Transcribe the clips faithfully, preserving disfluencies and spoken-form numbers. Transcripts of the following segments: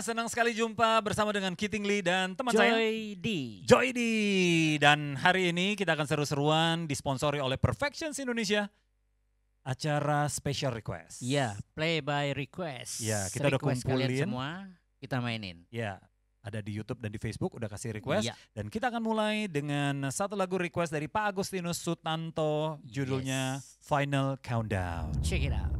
senang sekali jumpa bersama dengan Kiting Lee dan teman Joy saya D. Joy D. Dan hari ini kita akan seru-seruan disponsori oleh Perfections Indonesia. Acara special request. Iya, play by request. Ya, kita udah Request kumpulin. kalian semua, kita mainin. Ya, ada di YouTube dan di Facebook udah kasih request. Iya. Dan kita akan mulai dengan satu lagu request dari Pak Agustinus Sutanto. Judulnya Yes. Final Countdown. Check it out.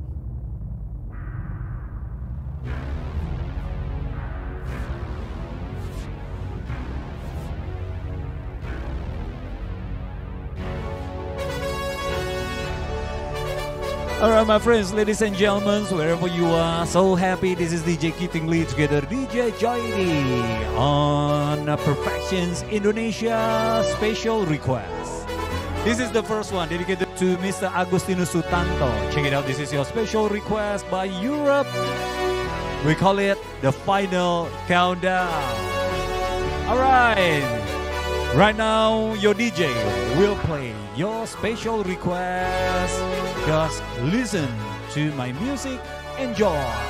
Alright my friends, ladies and gentlemen, wherever you are, so happy this is D J Kiting Lee together D J Joy D on Perfections Indonesia Special Request. This is the first one dedicated to Mister Agustinus Sutanto. Check it out, this is your special request by Europe. We call it the Final Countdown. Alright, right now your D J will play your special request. Just listen to my music. Enjoy.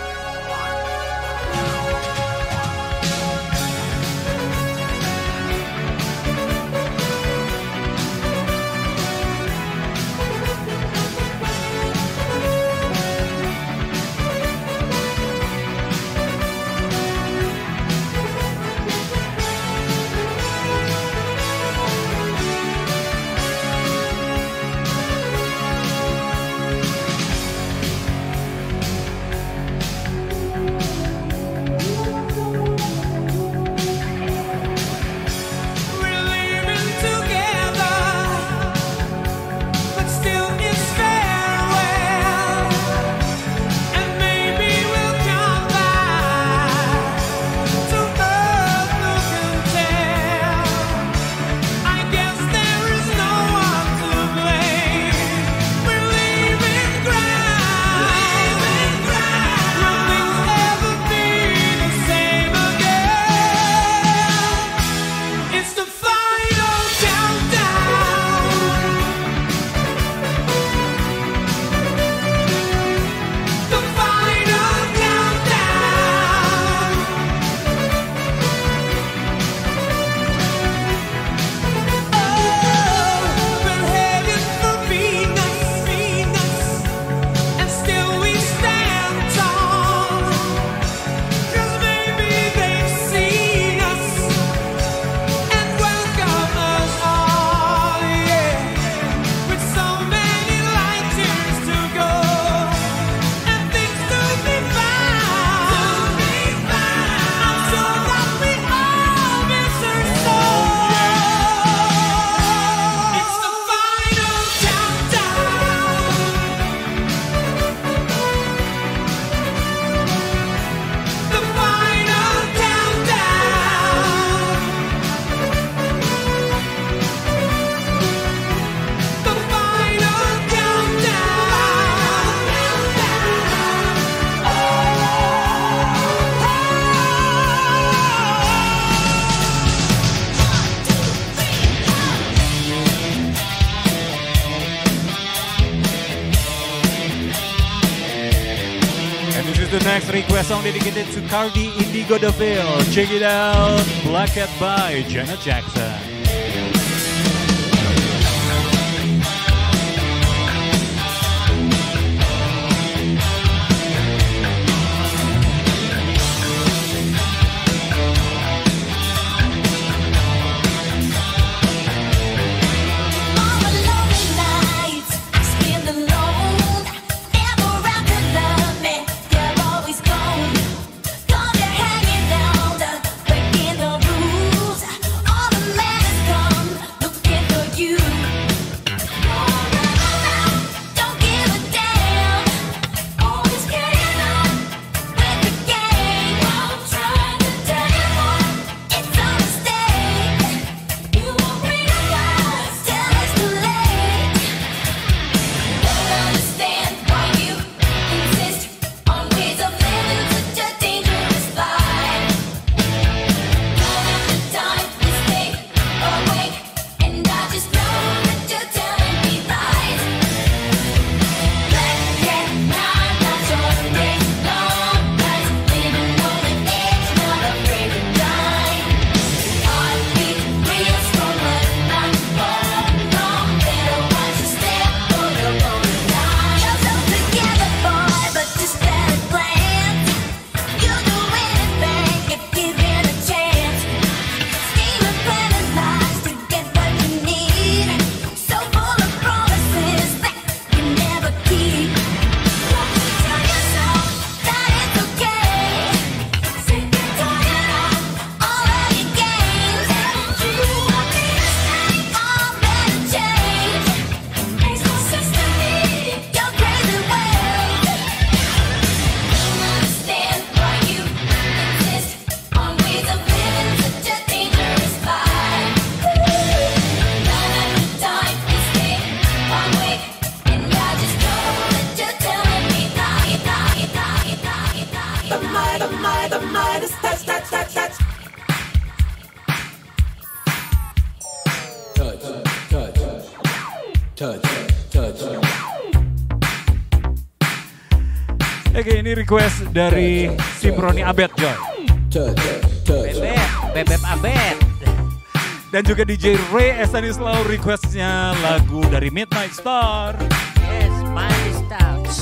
The next request song dedicated to Cardi Indigo DeVille. Check it out, Black Cat by Janet Jackson. Gonna hang it down, breaking the rules. All the Midas touch, touch, touch, touch. Touch, touch, touch, touch, touch. Oke, ini request dari Simroni Abed Joy. Bebek, bebek abed. Dan juga D J Ray Estanislao requestnya lagu dari Midnight Star. Yes, Midas touch.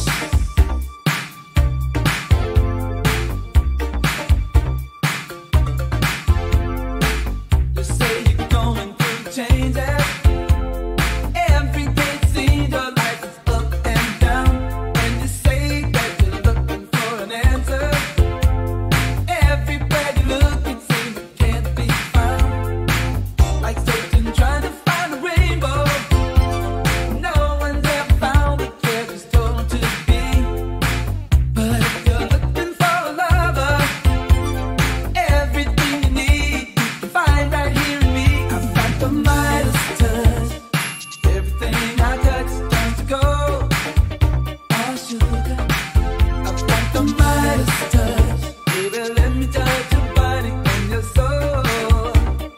You say you're going through changes. Every day it seems your life is up and down. And you say that you're looking for an answer. Everywhere you look it seems it can't be found. Like searching, trying to find a rainbow. No one's ever found the treasure's told to be. But if you're looking for a lover, everything you need you can find right here in me. I've got the Midas touch. Everything I touch turns to gold. Oh sugar, I've got the Midas touch. Baby, let me touch your body and your soul.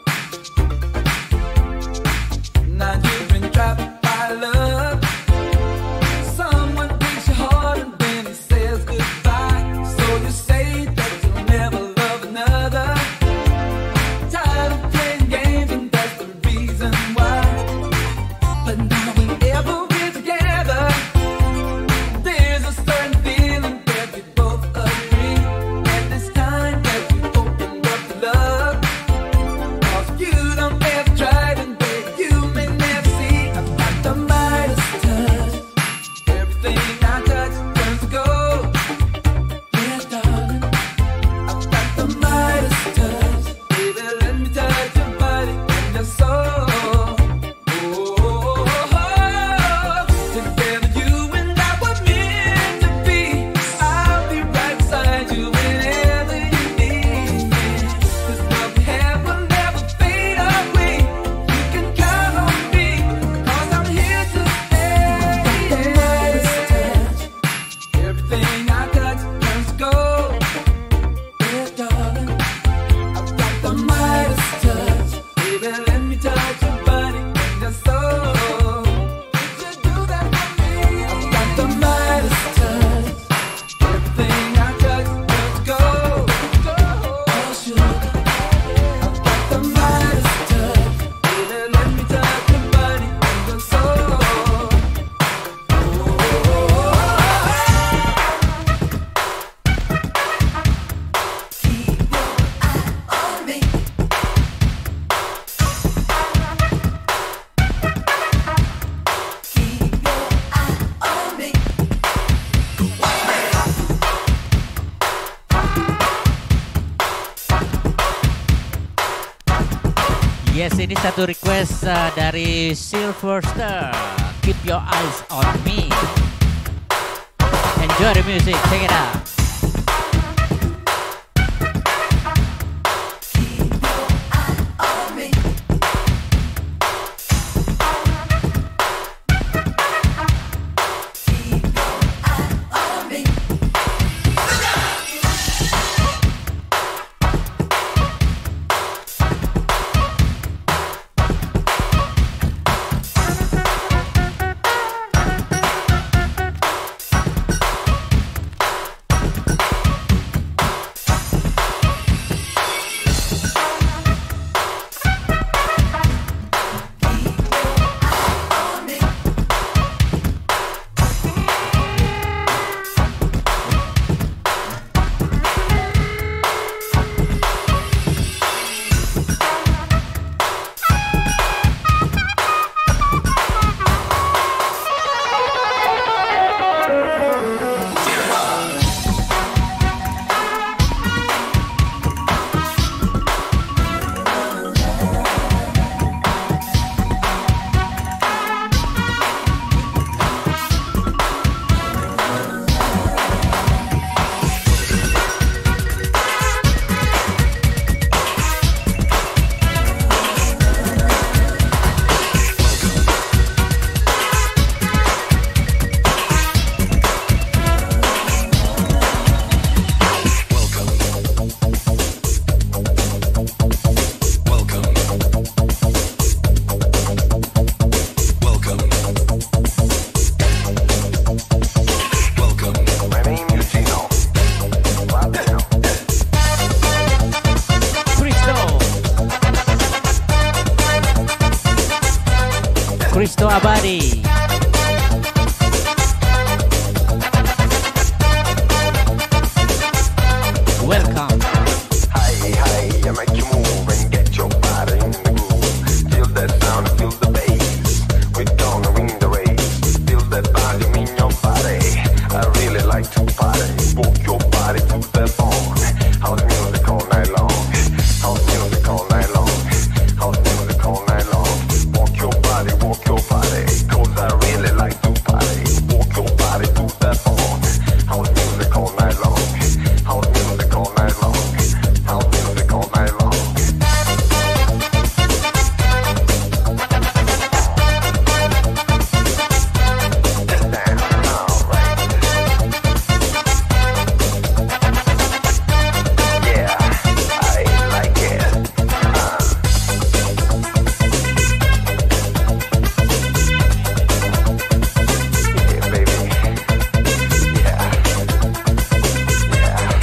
Now you've been trapped by love. Someone breaks your heart and then he says goodbye. So you say that you'll never love another. Tired of playing games and that's the reason why. But now whenever we're together, there's a certain feeling that we both agree. And it's time that we opened up the love. Cause you don't ever try and baby, you may never see. I've got the Midas touch. Everything I touch turns to gold. Yeah, darling, I've got the Midas touch. Baby, let me touch your body and your soul. Oh, together you and I were meant to be. I'll be right beside you whenever you need me. This love we have will never fade away. You can count on me, cause I'm here to stay. I've got the Midas touch. Everything I touch turns to gold. Yeah, darling, I've got the Midas touch. Baby, let me touch your body and your soul. Would you do that for me? I've got the Midas touch. Everything I touch turns to gold. Oh sugar, I've got the Midas touch. Baby, let me touch your body and your soul. Keep your eye on me. Keep your eye on me. Yes, ini satu request uh, dari Silver Star. Keep your eyes on me. Enjoy the music, check it out. Keep your eye on me. Keep your eye on me. Cristo Abadi. Welcome. Hey, hey, you make you move and get your body in the groove. Feel that sound and feel the bass. We're gonna win the race. Feel that volume in your body. I really like to party. Walk your body to the bone. House music all night long. House music all night long. House music all night long. Walk your body, walk your body. Cause I really like to party. Walk your body to the bone. House music all night long. House music all night long. House music all night long. Get down, alright. Yeah, I like it. Uh. Yeah, baby. Yeah. Yeah.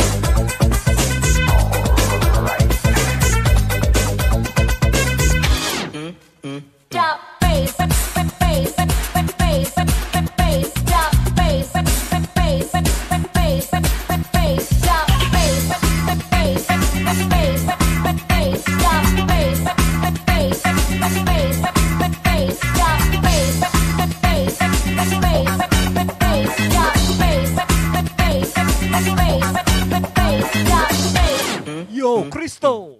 Drop bass, bass, bass, bass, bass, drop bass, bass, bass, bass, bass, drop bass, bass, bass, bass, drop bass, bass, bass, bass, drop bass, bass, bass, bass, drop bass, bass, bass, bass, drop bass. Yo, Cristo!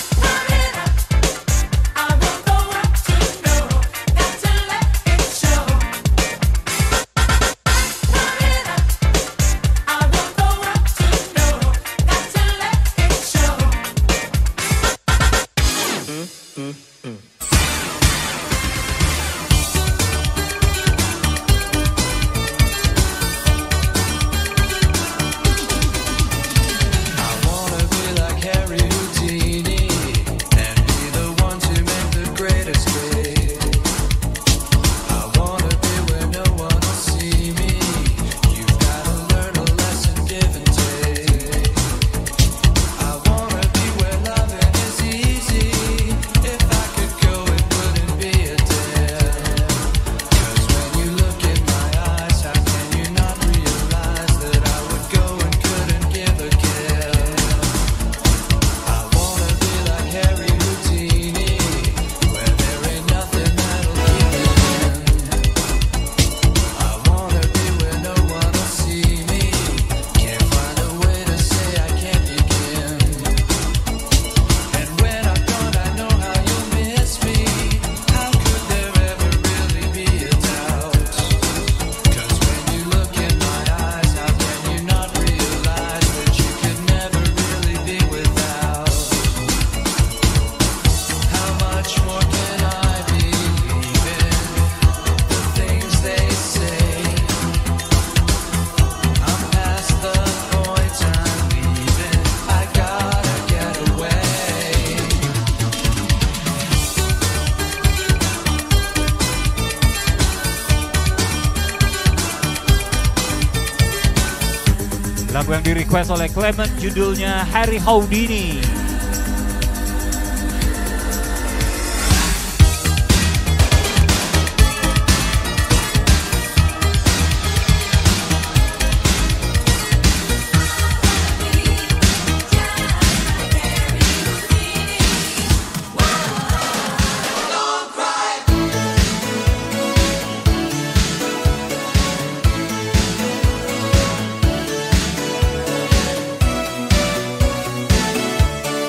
Lagu yang di-request oleh Clement judulnya Harry Houdini. Drop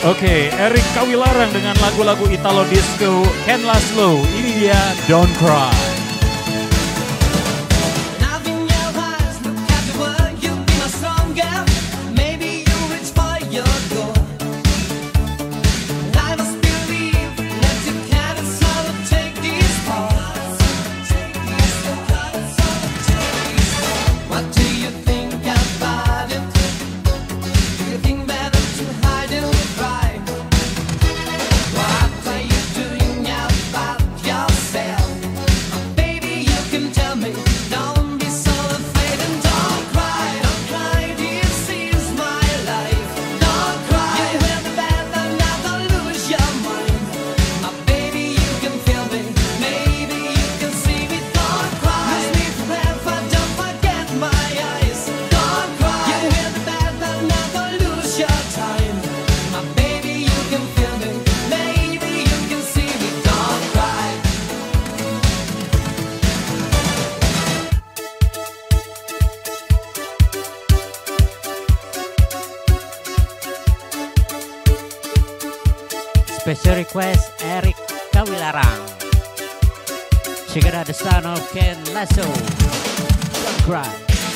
Oke, Eric Kawilarang dengan lagu-lagu Italo Disco Ken Laszlo. Ini dia Don't Cry. Special request Eric Kawilarang. Check it out, the son of Ken Laszlo. Don't cry.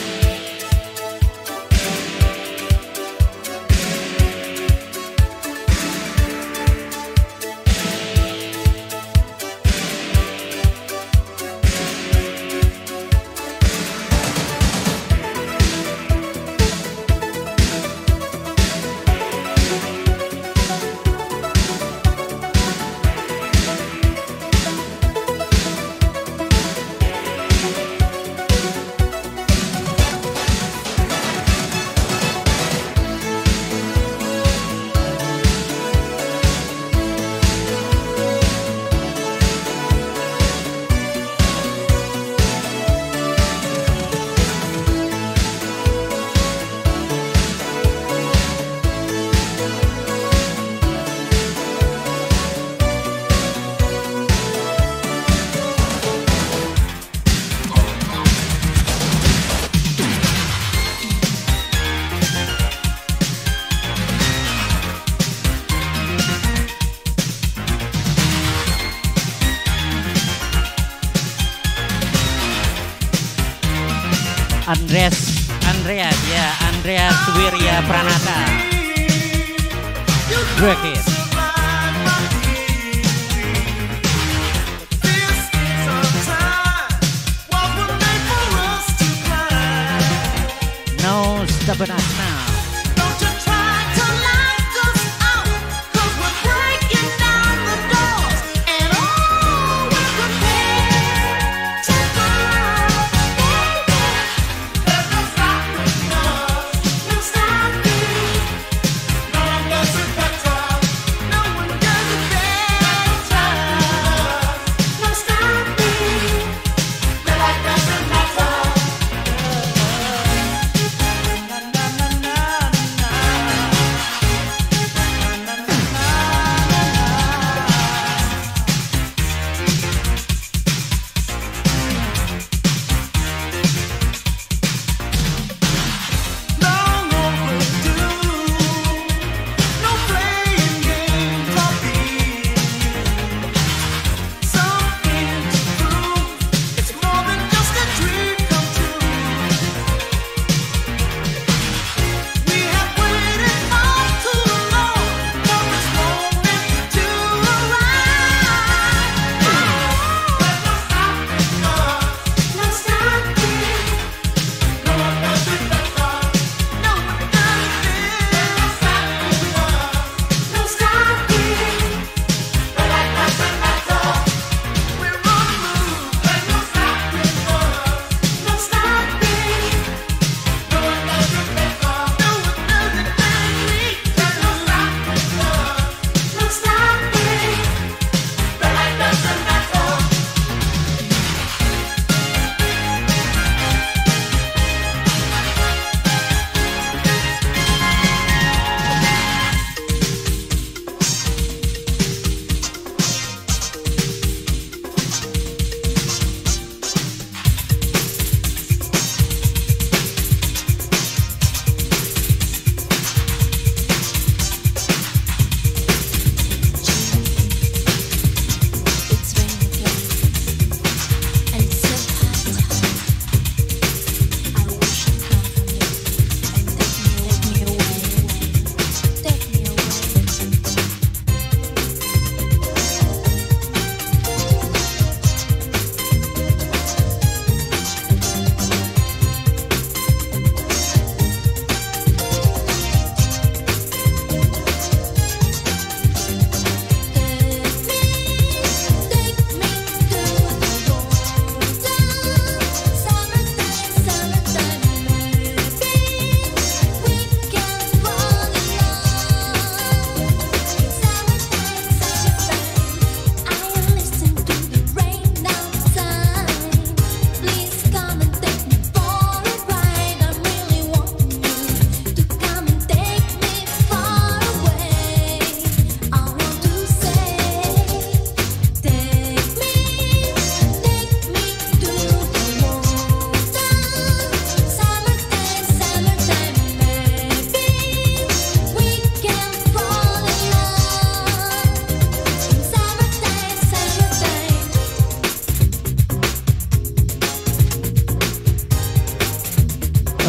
Andreas, Andreas, ya, Andreas Wirya Pranata. Break it. No stopping us now.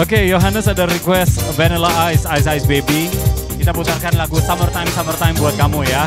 Oke, Yohanes ada request Vanilla Ice, Ice Ice Baby. Kita putarkan lagu Summertime, Summertime buat kamu ya.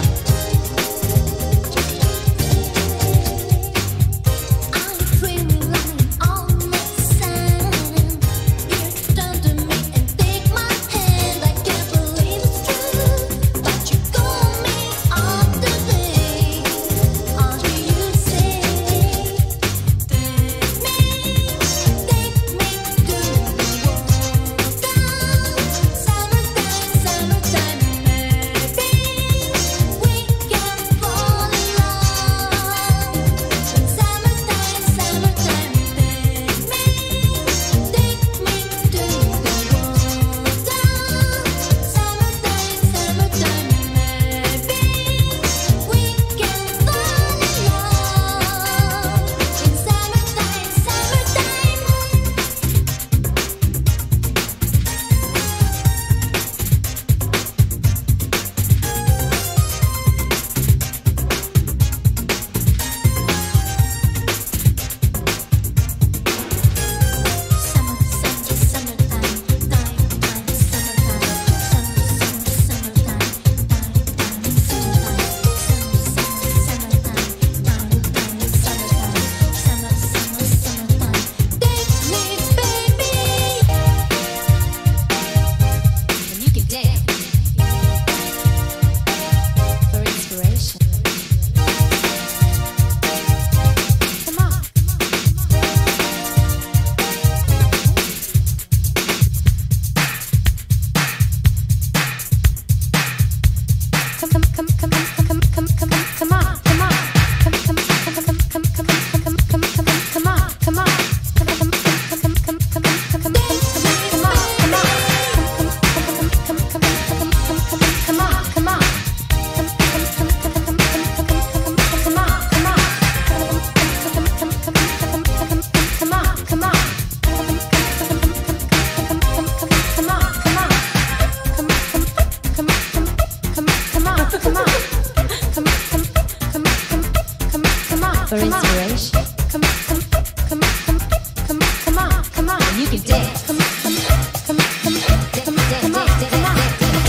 For inspiration. Come on, come, come, come, come, come on, come on. You can dance. Come, come, come, come, come, come on, come on.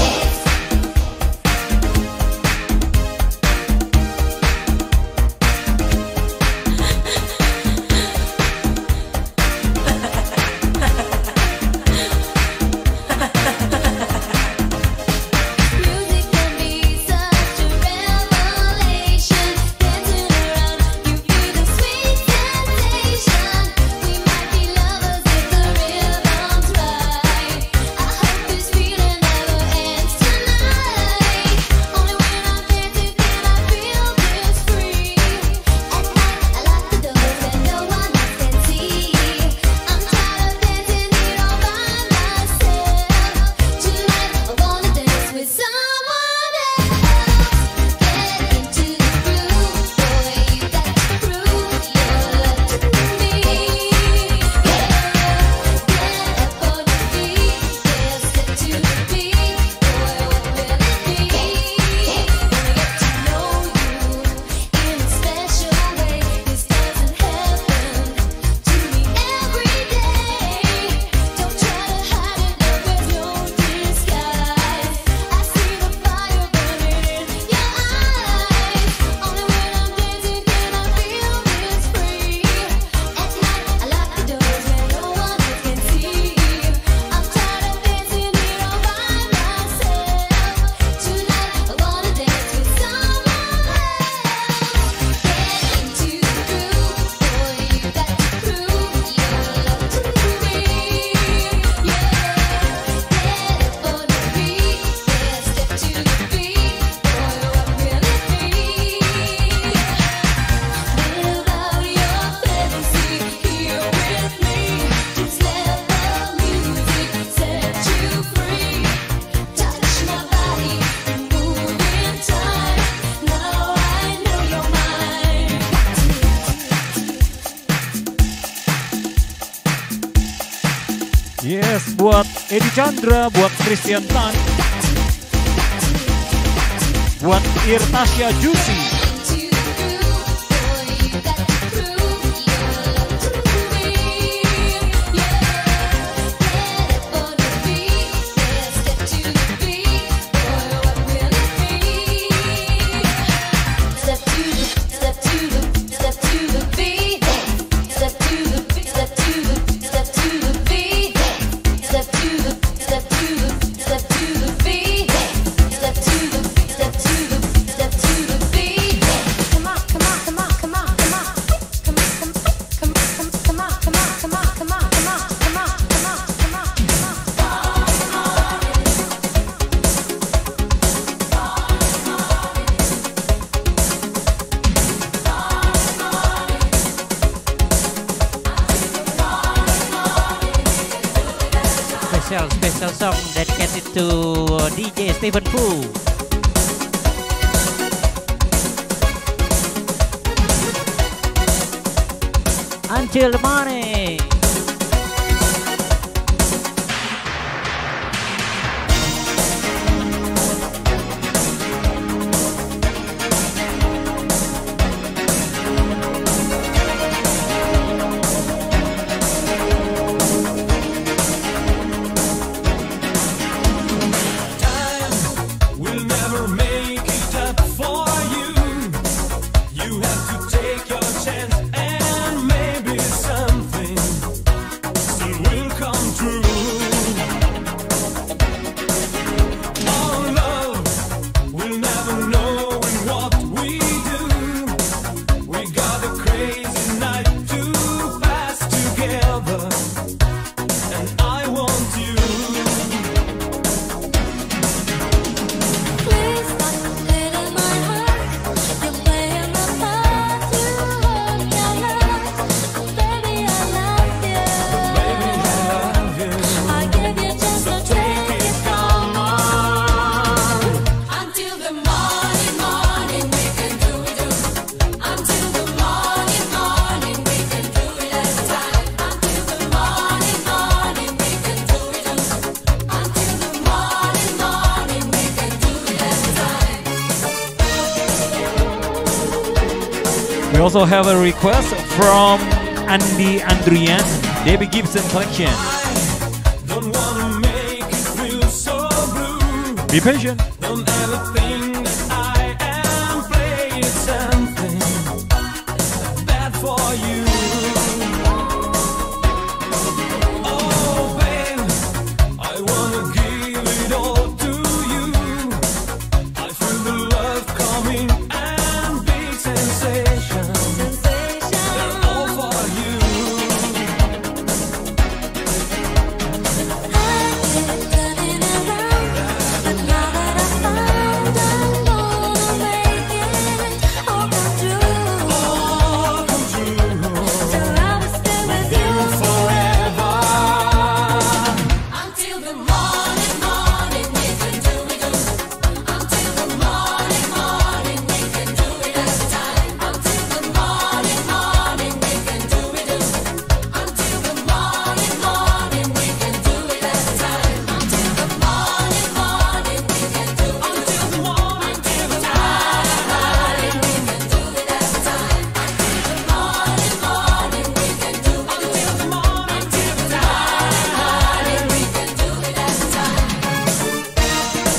Music can be such a revelation. Dancing around, you feel the sweet sensation. We might be lovers if the rhythm's right. I hope this feeling never ends tonight. Only when I'm dancing can I feel this free. At night I lock the doors and no one else can see. I'm tired of dancing it all by myself. Tonight I wanna dance with someone else. Get into the groove, boy. You got to prove your love to me. Yeah, get up on your feet, yeah, step to the beat, boy. What will it be? Wanna get to know you in a special way. This doesn't happen to me every day. Don't try to hide it, love. There's no disguise. I see the fire burning in your eyes. Only when I'm dancing can I feel this free. At night I lock the doors where no one else can see. I'm tired of dancing it all by myself. Tonight I wanna dance with someone else. Get into the groove, boy. You got to prove your love to me. Yeah, get up on your feet, yeah, step to the beat, boy. What will it be? Live out your fantasy here with me. Just let the music set you free. Touch my body and move in time. Now I know you're mine. Yes, buat Edi Chandra, buat Christian Tan, buat Irtasya Juicy. Into the groove, boy. You got to prove your love to me. Yeah, get special, special song dedicated to D J Stephen Fu. Until the morning. Will never make it up for you. You have to take your chance, and maybe something still will come true. Our love will never know what we do. We got a crazy night to pass together, and I want you. Please stop hitting my heart. You're playing my part to hurt your love. Baby, I love you. Baby, I love you. I give you just So a take take it, it come on. until the morning, morning. We can do it, do. Until the morning, morning. We can do it every time. Until the morning, morning. We can do it, do. Until the morning, morning. We can do it every time. We also have a request from Andy Andrian, Debbie Gibson Collection. Don't wanna make you feel so blue. Be patient. Don't ever think that I am playing something bad for you. Oh, babe, I wanna give it all to you. I feel the love coming and big sensation. They're all for you. Turning around, but now that I found I'm gonna make it all come true. All come true. So I will stay with you Forever. until the morning, morning. We can do it, do. Until the morning, morning. We can do it every time. Until the morning, morning. We can do it, do. Until the morning, morning. We can do it every time. Until the morning, morning. We can do it. Until the morning, until the morning. We can do it every time. Until the morning, morning. We can do it. Until the morning, until the morning. We can do it every time.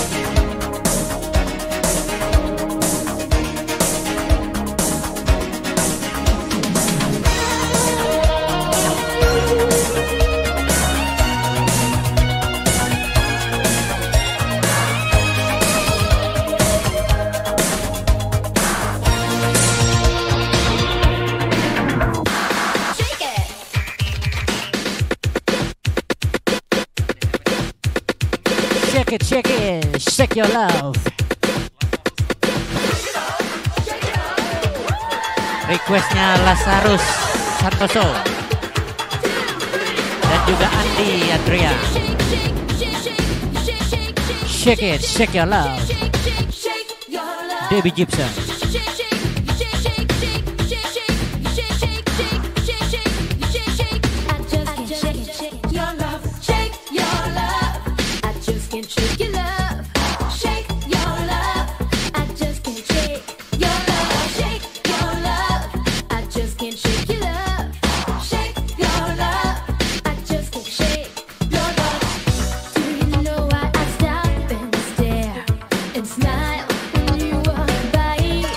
Shake it. Shake it, shake it, shake your love. Requestnya Lazarus Santoso dan juga Andi Andrea. Shake, shake, shake, shake, shake, shake, shake, Shake it, shake your love. shake, shake, shake your love. Debbie Gibson. Shake, shake, shake, shake, shake, shake, shake, shake, shake, shake, shake, shake. I just can't shake, shake your love. Shake your love. I just can't shake your love. Shake your love. I just can't shake your love. Shake your love. I just can't shake your love. Shake your love. I just can't shake your love. Do you know why I stop and stare and smile when you walk by?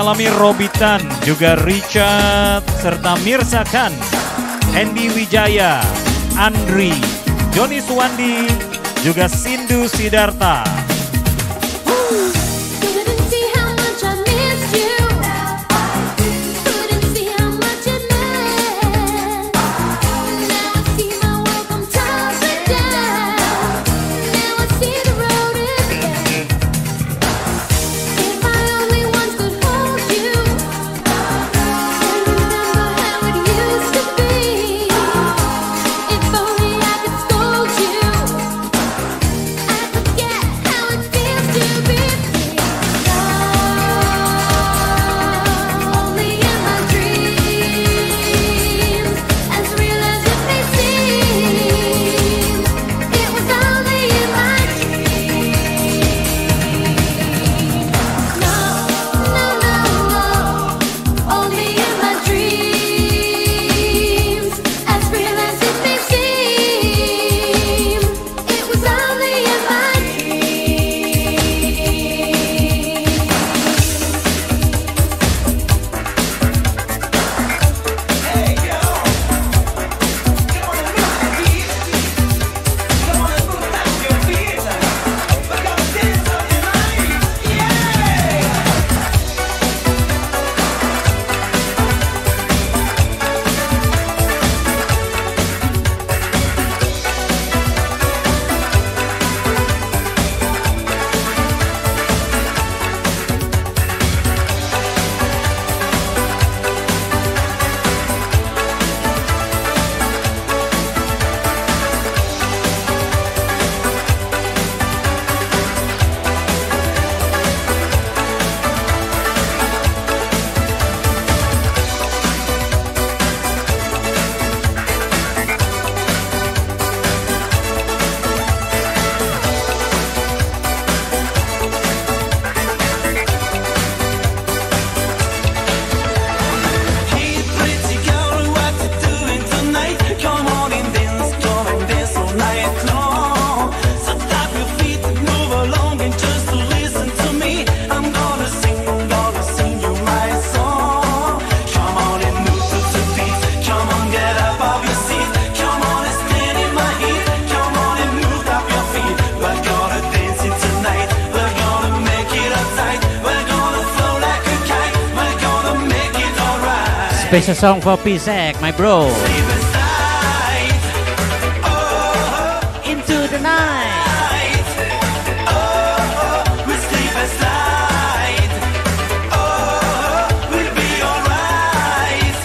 Alami Robitan, juga Richard, serta Mirsa Khan, Andy Wijaya, Andri, Joni Suwandi, juga Sindu Sidarta. Couldn't see how much I missed you. Couldn't see how much it meant. Now I see my world from tumbling down. Now I see the road is bent. If I only once could hold you and remember how it used to be. If only I could scold you. I forget how it feels to be free. Only in my dreams, as real as it may seem. It was only in my dreams. No, no, no, no. Only in my dreams, as real as it may seem. It was only in my Hey pretty girl, what you doing tonight? Come on and dance, come and dance all night long. So tap your feet, move along and just listen to me. I'm gonna sing, gonna sing you my song. Come on and move to the beat. Come on, get up off your seat. Come on and stand in my heat. Come on and move up your feet. We're gonna dance it tonight. We're gonna make it uptight. We're gonna flow like a kite. We're gonna make it alright. Special song for P-Sec, my bro. Sleep aside, Into the night. we sleep aside. Oh, we'll be alright.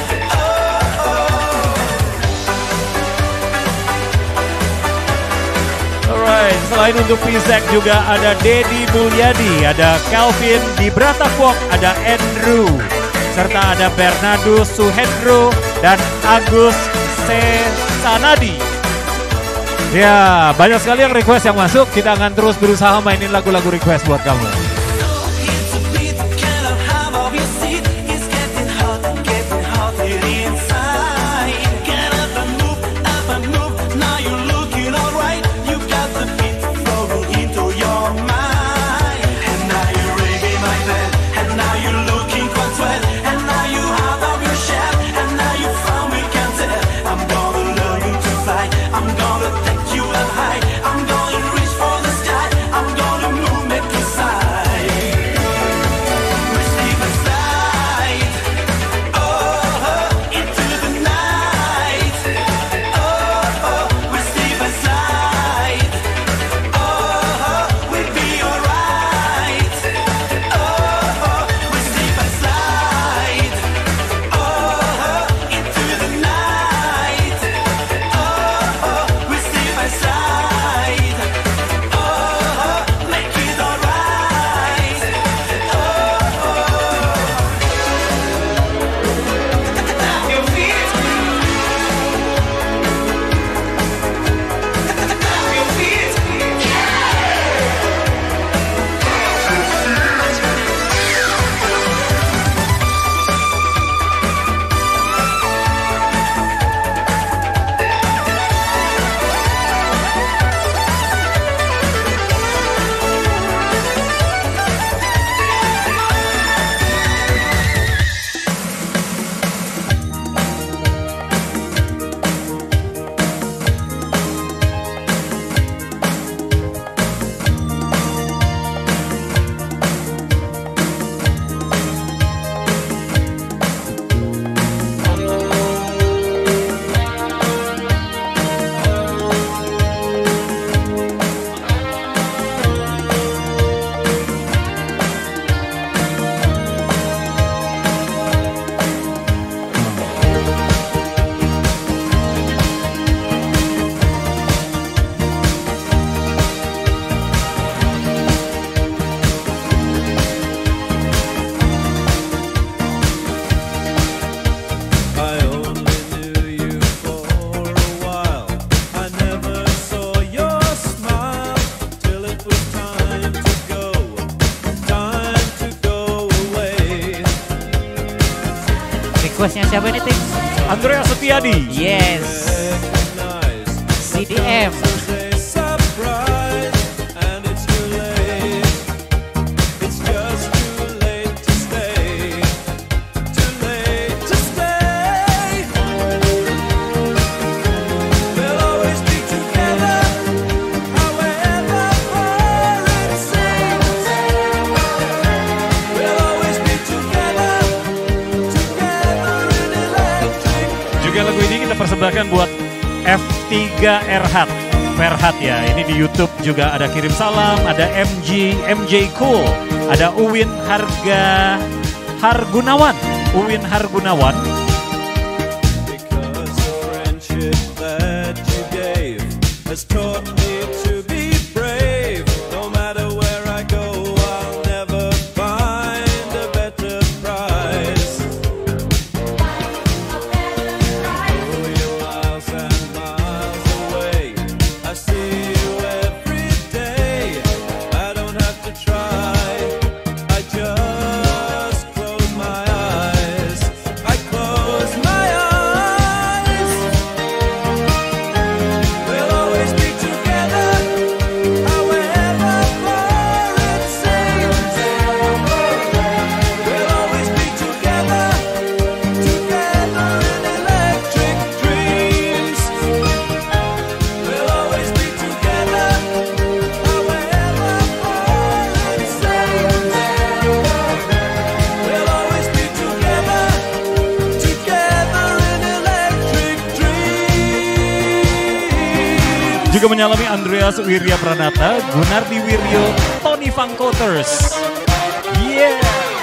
Alright, selain untuk P-Sec juga ada Dedi Mulyadi, ada Calvin di Bratapok, ada Andrew, serta ada Bernardo Suhendro dan Agus Sanadi. Ya, banyak sekali yang request yang masuk. Kita akan terus berusaha mainin lagu-lagu request buat kamu. It's a beat, can I have of your seat? It's getting hot, getting hot here inside. Get up and move, up and move. Now you're looking alright. You got the beat flowing into your mind. And now you're ringing my bell. And now you're looking quite swell. And now you out of your shell. And now you found we can tell. I'm gonna learn you to fly. I'm gonna take you up high. I'm gonna reach for the sky. I'm gonna move, make you sigh. requestnya siapa ini, Tim? Andrea Setiadi. Yes. C D M. Juga lagu ini kita persembahkan buat F tiga Erhat. Ferhat ya, ini di YouTube juga ada kirim salam, ada M G, M J Cool, ada Uwin Harga Hargunawan, Uwin Hargunawan. Because the friendship that you gave has taught me to be brave. No matter where I go, I'll never find a better prize. Oh, you're miles and miles away. I see you every day. I don't have to try. I just close my eyes. I close my eyes. We'll always be together, however far it seems. We'll always be together, together in electric dreams. We'll always be together, however far it seems. We'll always be together, together in electric dreams. Juga menyalami Andreas Wirya Pranata, Gunardi Wiryo, Tony Vankoters. Yeah.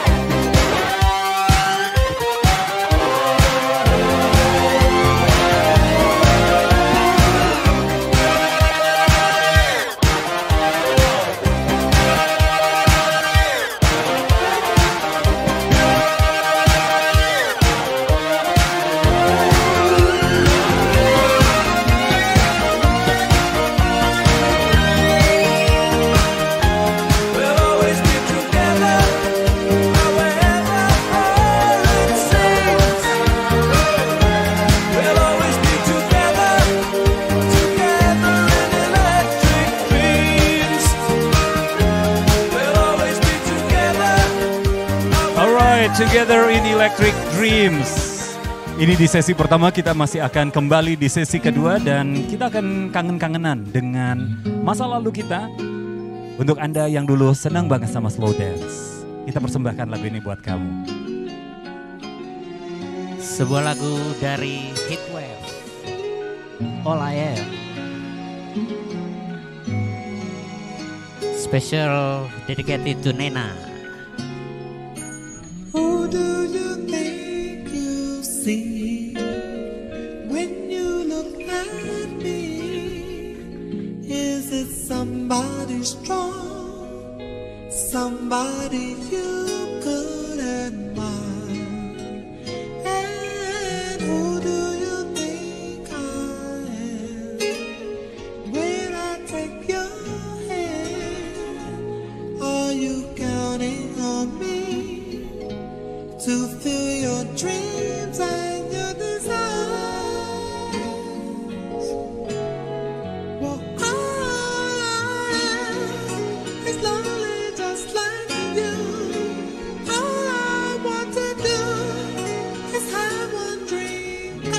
We'll always be together, however far it seems. We'll always be together, together in electric dreams. We'll always be together. Alright, together in electric dreams. Ini di sesi pertama, kita masih akan kembali di sesi kedua dan kita akan kangen-kangenan dengan masa lalu kita. Untuk Anda yang dulu senang banget sama slow dance, kita persembahkan lagu ini buat kamu. Sebuah lagu dari Heatwave, All I Am. Special dedicated to Nena. Who do you think you see when you look at me? Is it somebody strong, somebody you could admire? And who do you think I am when I take your hand? Are you counting on me to fill your dreams and your desires? Well, I is lonely just like you. All I want to do is have one dream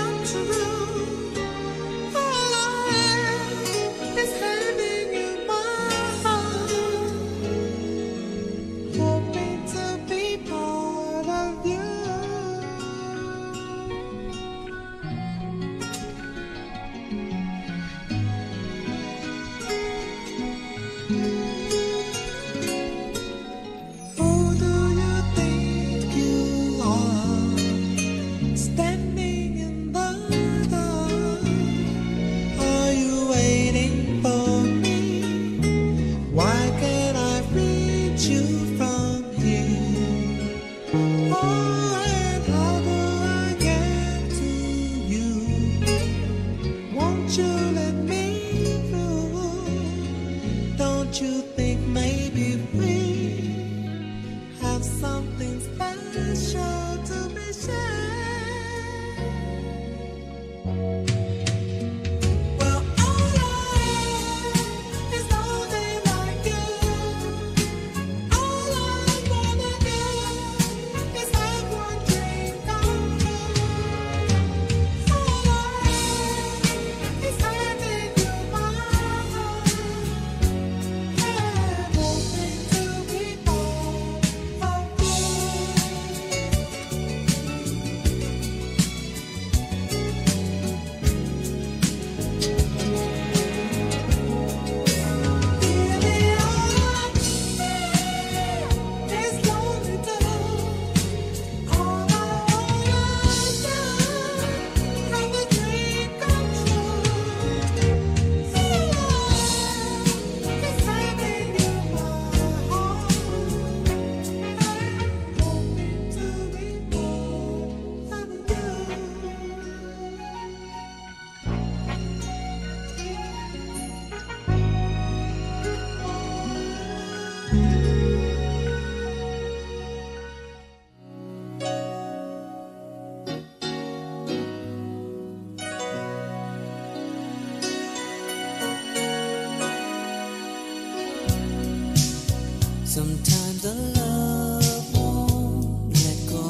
Sometimes the love won't let go.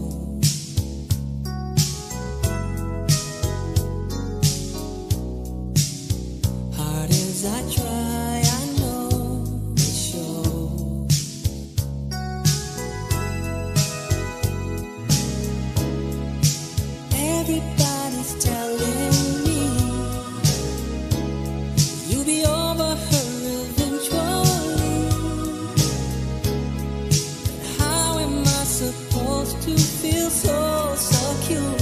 Hard as I try, I know it shows. Everybody's telling me you'll be over her eventually. How am I supposed to feel so secure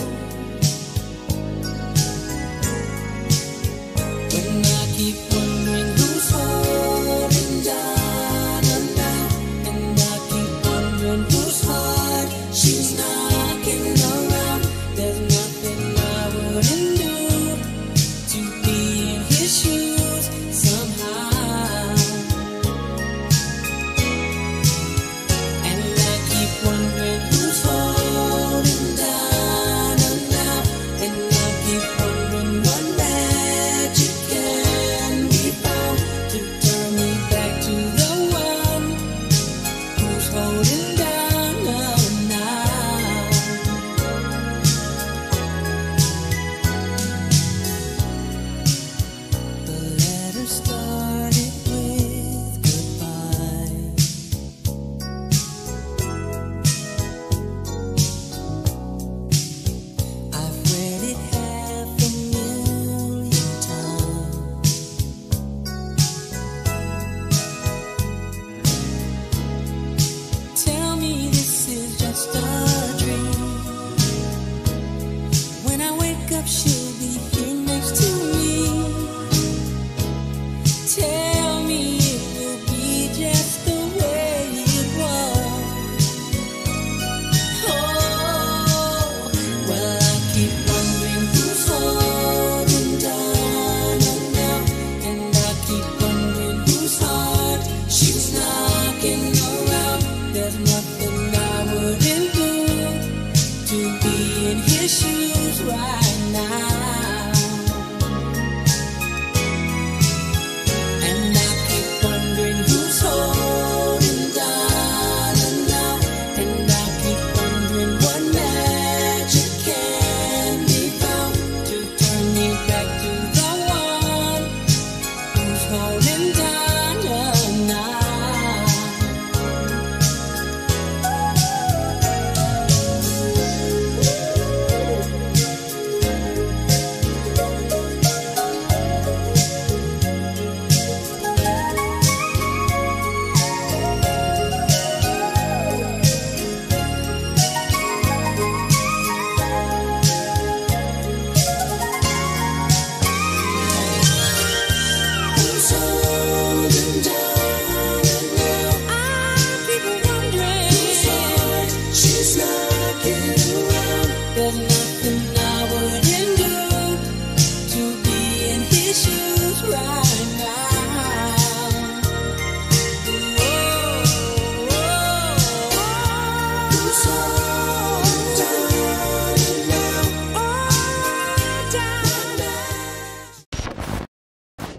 when I keep wondering who's holding down and down, and I keep wondering whose heart she's knocking around? There's nothing I wouldn't do to be in his shoes somehow. And I keep wondering who's holding down and now, and I keep wondering what magic can be found to turn me back to the one who's holding down now. The letter started with goodbye. I've read it half a million times. Tell me this is just a dream. When I wake up, she'll be here next to me. Tell me it will be just the way it was. Oh, well, I keep wondering who's holding down and now, and I keep wondering whose heart she's knocking around. There's nothing I wouldn't do to be in his shoes right now.